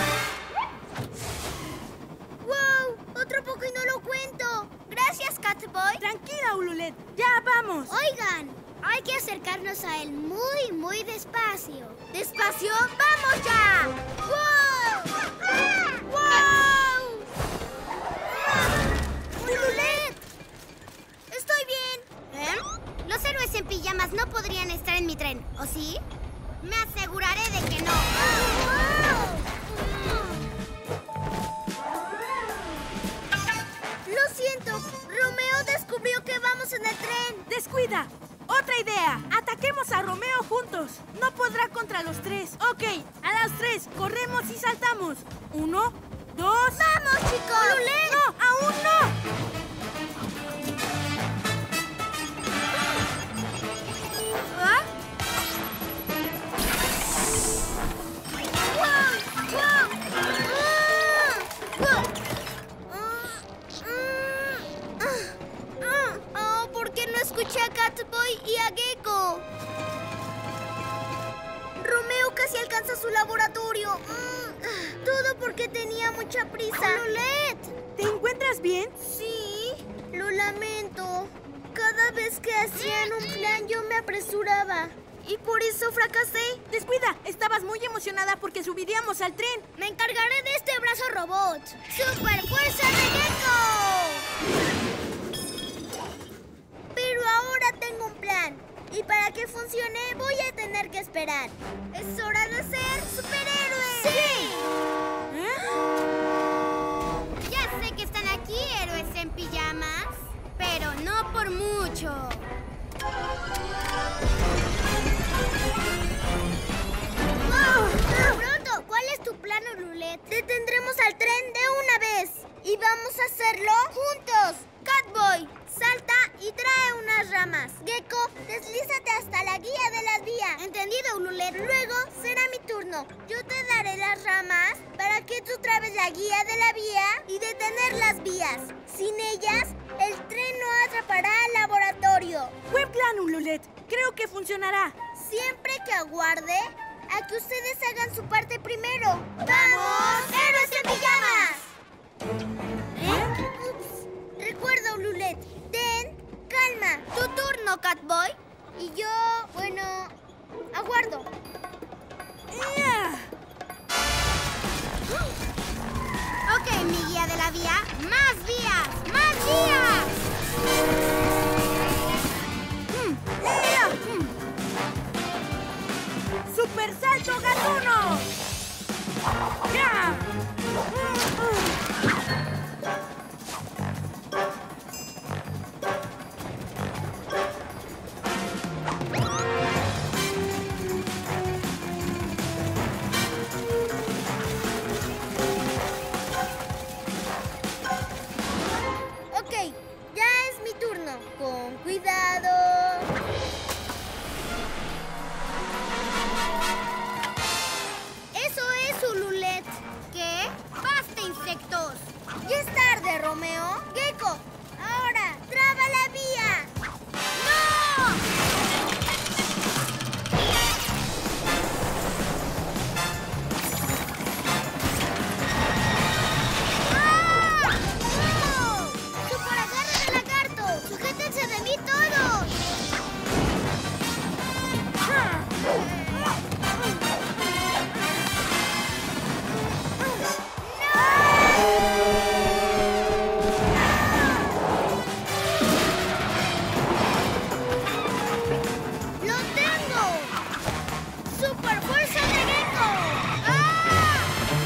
¡Wow! Otro poco y no lo cuento. Gracias, Catboy. Tranquila, Ululet. ¡Ya vamos! Oigan, hay que acercarnos a él muy, muy despacio. ¿Despacio? ¡Vamos ya! ¡Wow! ¡Wow! ¡Ululet! ¡Estoy bien! ¿Eh? Los héroes en pijamas no podrían estar en mi tren, ¿o sí? Me aseguraré de que no. Lo siento, Romeo descubrió que vamos en el tren. ¡Descuida! ¡Otra idea! ¡Ataquemos a Romeo juntos! No podrá contra los tres. Ok, a las tres, corremos y saltamos. Uno, dos... ¡Vamos, chicos! ¡Ululet! ¡No! ¡Aún no! ¿Ah? ¡Wow! ¡Wow! ¡Ah! ¡Ah! ¡Ah! ¡Ah! Oh, ¿por qué no escuché a Catboy y a Gecko? Romeo casi alcanza su laboratorio. Mm, Todo porque tenía mucha prisa. ¡Ululet! ¿Te encuentras bien? Sí, lo lamento. Cada vez que hacían un plan yo me apresuraba. Y por eso fracasé. Descuida, estabas muy emocionada porque subiríamos al tren. Me encargaré de este brazo robot. ¡Super fuerza de Gecko! Pero ahora tengo un plan. Y para que funcione voy a tener que esperar. ¡Es hora de ser superhéroes! ¡Sí! ¿Eh? Ya sé que están aquí, héroes en pijamas, pero no por mucho. ¡Oh! ¡Pronto! ¿Cuál es tu plan, Ululet? Detendremos al tren de una vez. Y vamos a hacerlo juntos. Catboy, salta y trae unas ramas. Gecko, deslízate hasta la la guía de las vías. ¿Entendido, Ululet? Luego será mi turno. Yo te daré las ramas para que tú trabes la guía de la vía y detener las vías. Sin ellas, el tren no atrapará al laboratorio. Buen plan, Ululet. Creo que funcionará. Siempre que aguarde a que ustedes hagan su parte primero. ¡Vamos, héroes en pijamas! ¿Eh? Ups. Recuerda, Ululet. Ten calma. Tu turno, Catboy. Y yo, bueno, aguardo. ¡Ya! Ok, mi guía de la vía. ¡Más vías! ¡Más vías! Mm, ¡ya! Mm. ¡Super salto gatuno! ¡Ya! Mm, mm. Ok, ya es mi turno. Con cuidado. Eso es, Ululet. ¿Qué? ¡Basta, insectos! Ya es tarde, Romeo. Gecko, ahora, traba la vía. ¡No! ¡Ah! ¡No! ¡Super agarre de lagarto! ¡Sujétense de mí todos! ¡Lo tengo! ¡Super fuerza de Gecko! ¡Ah!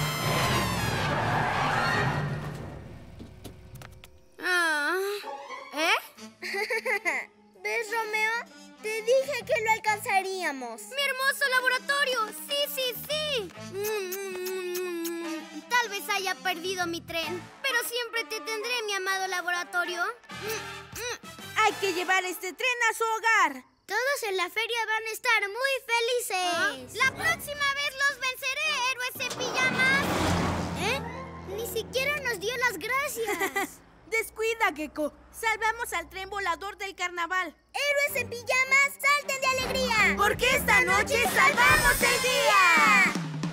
Ah, ¿eh? ¿Ves, Romeo? Te dije que lo alcanzaríamos. ¡Mi hermoso laboratorio! ¡Sí, sí, sí! Mm, Tal vez haya perdido mi tren, pero siempre te tendré, mi amado laboratorio. Mm, mm. Hay que llevar este tren a su hogar. Todos en la feria van a estar muy felices. La próxima vez los venceré, héroes en pijamas. ¿Eh? Ni siquiera nos dio las gracias. Descuida, Gecko. Salvamos al tren volador del carnaval. Héroes en pijamas, salten de alegría. Porque esta noche salvamos el día.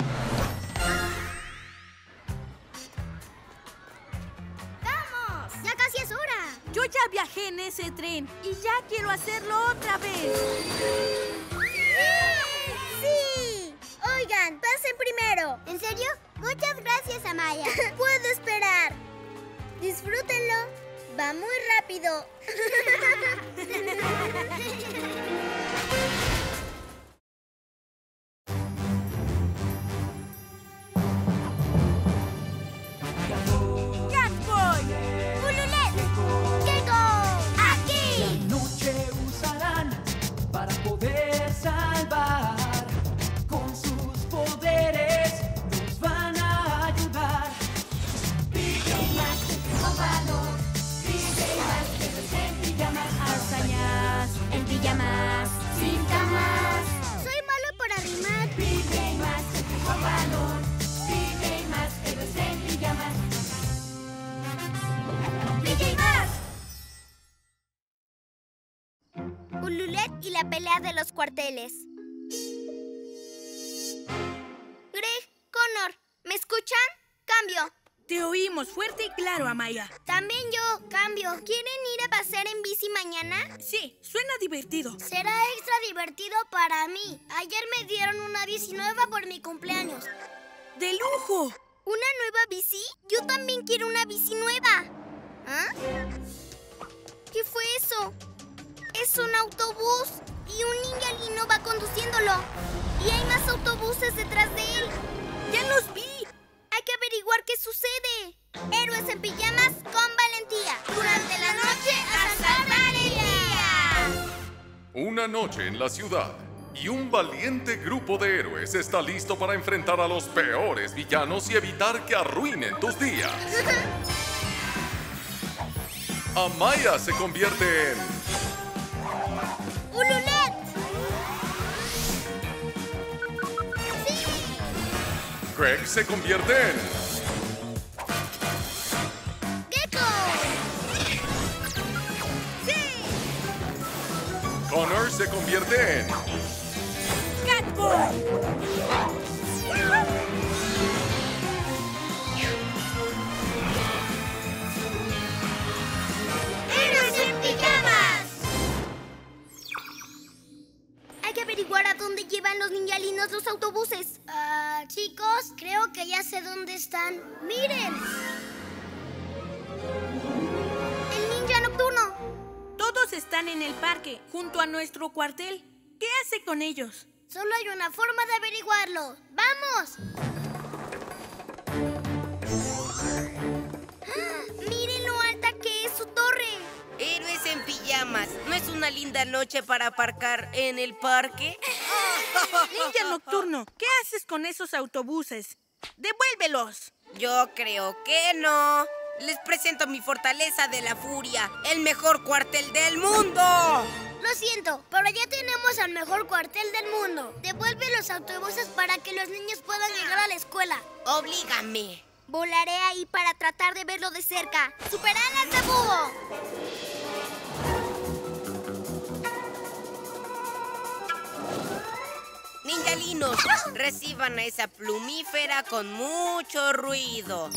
¡Vamos! Ya casi es hora. Yo ya viajé en ese tren y ya quiero hacerlo otra vez. ¡Sí! Oigan, pasen primero. ¿En serio? Muchas gracias, Amaya. Puedo esperar. Disfrútenlo. Va muy rápido. ¡Catboy! ¡Ululet! ¡Gecko! ¡Aquí! La noche usarán para poder salvar. Con sus poderes nos van a ayudar. Viven más con valor. Viven más héroes en pijamas. Hazañas en pijamas. Sin camas. Soy malo para rimar. Viven más con valor. Viven más héroes en pijamas. ¡Viven más! Ululet y la pelea de los cuarteles. Greg, Connor, ¿me escuchan? Cambio. Te oímos fuerte y claro, Amaya. También yo, cambio. ¿Quieren ir a pasear en bici mañana? Sí, suena divertido. Será extra divertido para mí. Ayer me dieron una bici nueva por mi cumpleaños. ¡De lujo! ¿Una nueva bici? Yo también quiero una bici nueva. ¿Ah? ¿Qué fue eso? Es un autobús y un ninjalino va conduciéndolo. Y hay más autobuses detrás de él. ¡Ya los vi! Hay que averiguar qué sucede. Héroes en pijamas con valentía. Durante la noche a salvar el día. Una noche en la ciudad y un valiente grupo de héroes está listo para enfrentar a los peores villanos y evitar que arruinen tus días. Amaya se convierte en ¡Ululet! Greg se convierte en... ¡Gecko! ¡Sí! Connor se convierte en... ¡Catboy! ¡Héroes en pijamas! Hay que averiguar a dónde llevan los ninjalinos los autobuses. Ah, chicos, creo que ya sé dónde están. ¡Miren! ¡El ninja nocturno! Todos están en el parque, junto a nuestro cuartel. ¿Qué hace con ellos? Solo hay una forma de averiguarlo. ¡Vamos! ¡Ah! ¡Miren lo alta que es su torre! Héroes en pijamas. ¿No es una linda noche para aparcar en el parque? Ninja Nocturno, ¿qué haces con esos autobuses? ¡Devuélvelos! Yo creo que no. Les presento mi fortaleza de la furia, el mejor cuartel del mundo. Lo siento, pero ya tenemos al mejor cuartel del mundo. Devuelve los autobuses para que los niños puedan llegar a la escuela. Oblígame. Volaré ahí para tratar de verlo de cerca. ¡Superalas de búho! Ninjalinos, reciban a esa plumífera con mucho ruido.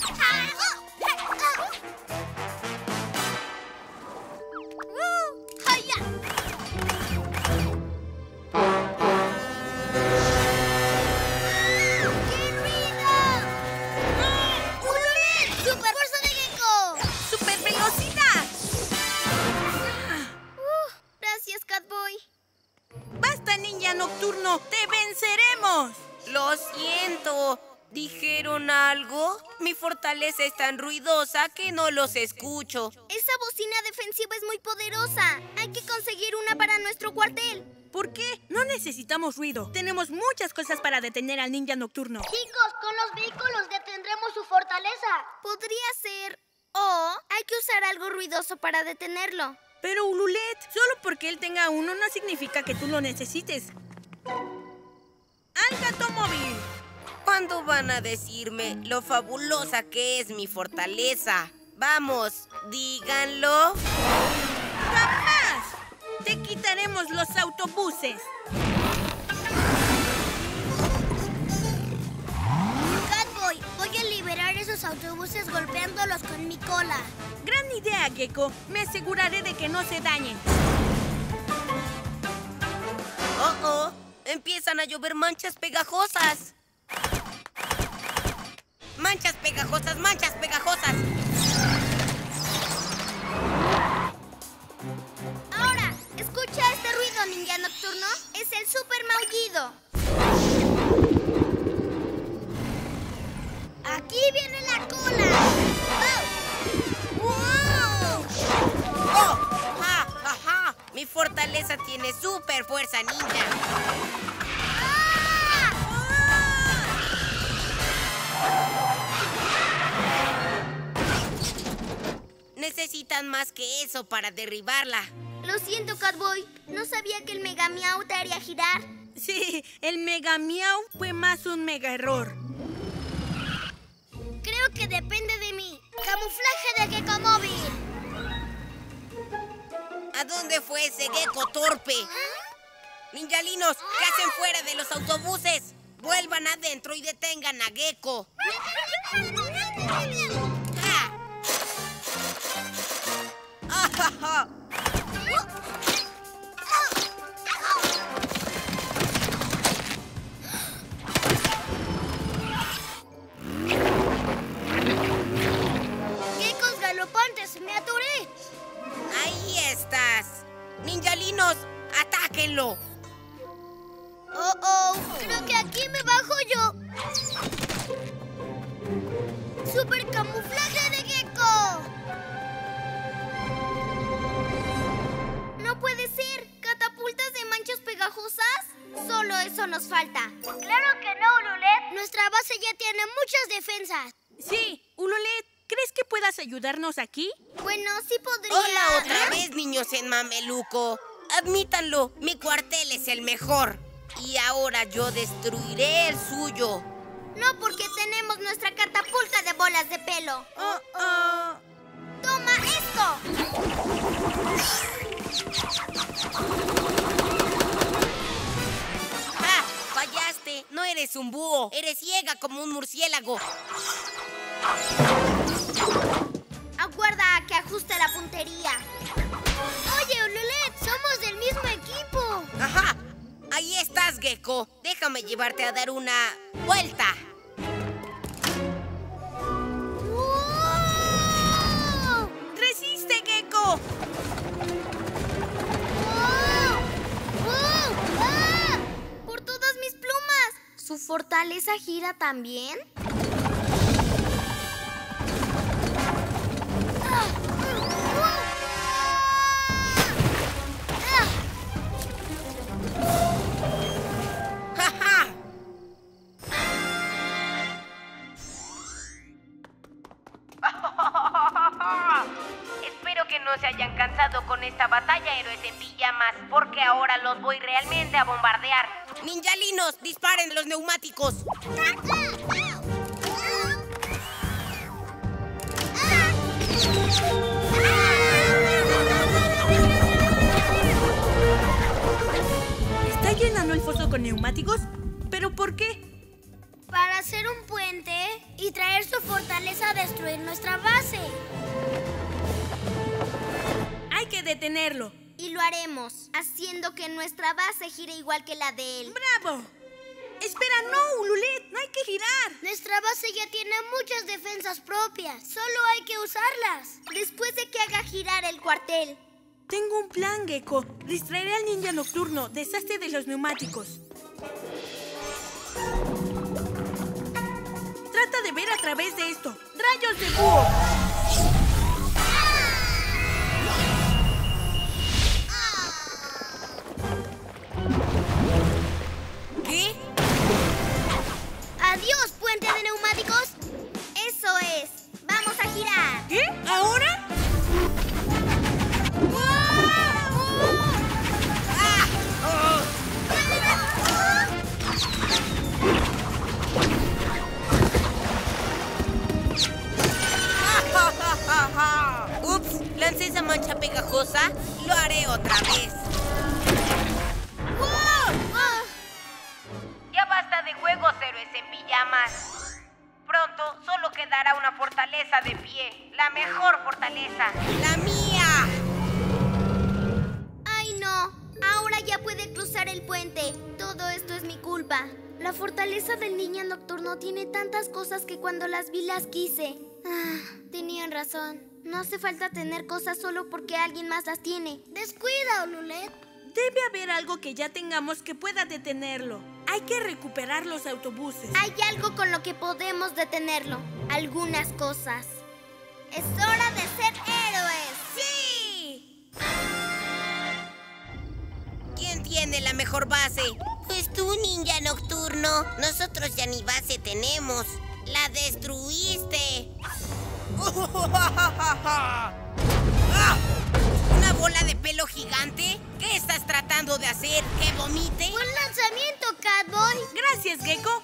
Nocturno, ¡te venceremos! Lo siento. ¿Dijeron algo? Mi fortaleza es tan ruidosa que no los escucho. Esa bocina defensiva es muy poderosa. Hay que conseguir una para nuestro cuartel. ¿Por qué? No necesitamos ruido. Tenemos muchas cosas para detener al ninja nocturno. Chicos, con los vehículos detendremos su fortaleza. Podría ser... O hay que usar algo ruidoso para detenerlo. Pero Ululet, solo porque él tenga uno no significa que tú lo necesites. ¡Al Gatomóvil! ¿Cuándo van a decirme lo fabulosa que es mi fortaleza? Vamos, díganlo. ¡Jamás! ¡Te quitaremos los autobuses! Catboy, voy a liberar esos autobuses golpeándolos con mi cola. Gran idea, Gecko. Me aseguraré de que no se dañen. Oh, oh. Empiezan a llover manchas pegajosas. Manchas pegajosas, manchas pegajosas. Ahora, ¿escucha este ruido, ninja nocturno? Es el super maullido. Aquí viene la cola. ¡Wow! ¡Oh! ¡Ja, ja, ja! Mi fortaleza tiene super fuerza ninja. Necesitan más que eso para derribarla. Lo siento, Catboy. No sabía que el Mega Miau te haría girar. Sí, el Mega Miau fue más un mega error. Creo que depende de mí. Camuflaje de Gecko Móvil. ¿A dónde fue ese Gecko torpe? Ninjalinos, ¿qué hacen fuera de los autobuses? Vuelvan adentro y detengan a Gecko. ¡Ja! ¡Ah, ¡Geckos galopantes! ¡Me atoré! ¡Ahí estás! ¡Ninjalinos, atáquenlo! ¡Oh, oh! Creo que aquí me bajo yo. ¡Super camuflaje de Gecko! ¡No puede ser! ¿Catapultas de manchas pegajosas? Solo eso nos falta. ¡Claro que no, Ululet! Nuestra base ya tiene muchas defensas. Sí, Ululet, ¿crees que puedas ayudarnos aquí? Bueno, sí podría... ¡Hola otra vez, niños en mameluco! Admítanlo, mi cuartel es el mejor. Y ahora yo destruiré el suyo. No porque tenemos nuestra catapulta de bolas de pelo. Oh, oh. ¡Toma esto! ¡Ja! ¡Fallaste! No eres un búho. Eres ciega como un murciélago. Aguarda a que ajuste la puntería. Oye, Ululet, somos del mismo equipo. ¡Ajá! Ahí estás, Gecko. Déjame llevarte a dar una vuelta. ¡Wow! ¡Resiste, Gecko! ¡Wow! ¡Wow! ¡Ah! ¡Por todas mis plumas! ¿Su fortaleza gira también? ¡Ah! ¡Ja, ja! Espero que no se hayan cansado con esta batalla, héroes en pijamas, porque ahora los voy realmente a bombardear. ¡Ninjalinos! ¡Disparen los neumáticos! ¿Está llenando el foso con neumáticos? ¿Pero por qué? Para hacer un puente y traer su fortaleza a destruir nuestra base. Hay que detenerlo. Y lo haremos, haciendo que nuestra base gire igual que la de él. ¡Bravo! Espera, no, Ululet, no hay que girar. Nuestra base ya tiene muchas defensas propias. Solo hay que usarlas. Después de que haga girar el cuartel. Tengo un plan, Gecko. Distraeré al ninja nocturno. Deshazte de los neumáticos. Trata de ver a través de esto. ¡Rayos de búho! ¿Qué? ¡Adiós, puente de neumáticos! Eso es. ¡Vamos a girar! ¿Qué? ¿Ahora? Ups, lancé esa mancha pegajosa. Lo haré otra vez. Ya basta de juegos, héroes en pijamas. Pronto solo quedará una fortaleza de pie, la mejor fortaleza. ¡La mía! ¡Ay, no! Ahora ya puede cruzar el puente. Todo esto es mi culpa. La fortaleza del ninja nocturno tiene tantas cosas que cuando las vi las quise. Ah, tenían razón. No hace falta tener cosas solo porque alguien más las tiene. Descuida, Ululet. Debe haber algo que ya tengamos que pueda detenerlo. Hay que recuperar los autobuses. Hay algo con lo que podemos detenerlo. Algunas cosas. ¡Es hora de ser héroes! ¡Sí! ¿Quién tiene la mejor base? Pues tú, ninja nocturno. Nosotros ya ni base tenemos. ¡La destruiste! ¡Ah! ¿Una bola de pelo gigante? ¿Qué estás tratando de hacer? ¿Que vomite? ¡Buen lanzamiento, Catboy! Gracias, Gecko.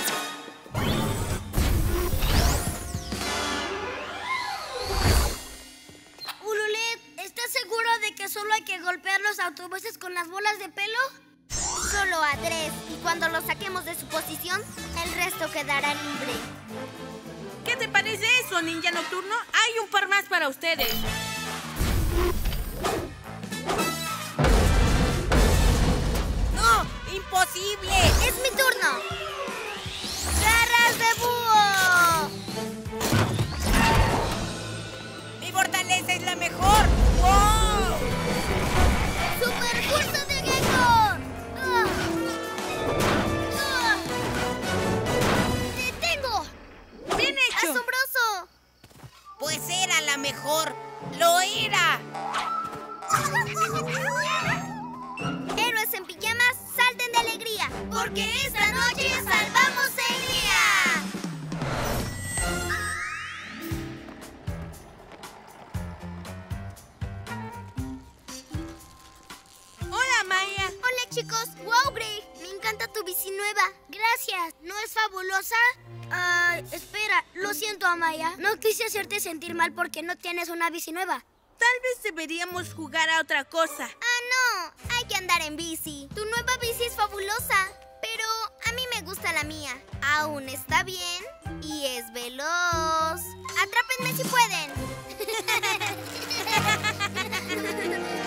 Ululet, ¿estás seguro de que solo hay que golpear los autobuses con las bolas de pelo? Solo a tres. Y cuando lo saquemos de su posición, el resto quedará libre. ¿Qué te parece eso, ninja nocturno? Hay un par más para ustedes. ¡No! ¡Imposible! ¡Es mi turno! ¡Garras de búho! ¡Mi fortaleza es la mejor! ¡Wow! ¡Super fuerza de Gecko! ¡Ah! ¡Ah! ¡Te tengo! ¡Bien hecho! ¡Asombroso! Pues era la mejor. ¡Lo era! Héroes en pijamas, salten de alegría, porque esta noche salvamos el día. Hola, Maya. Hola, chicos. ¡Wow, Greg! Me encanta tu bici nueva. Gracias. ¿No es fabulosa? Ah, espera. Lo siento, Amaya. No quise hacerte sentir mal porque no tienes una bici nueva. Tal vez deberíamos jugar a otra cosa. Ah, no. Hay que andar en bici. Tu nueva bici es fabulosa. Pero a mí me gusta la mía. Aún está bien y es veloz. ¡Atrápenme si pueden!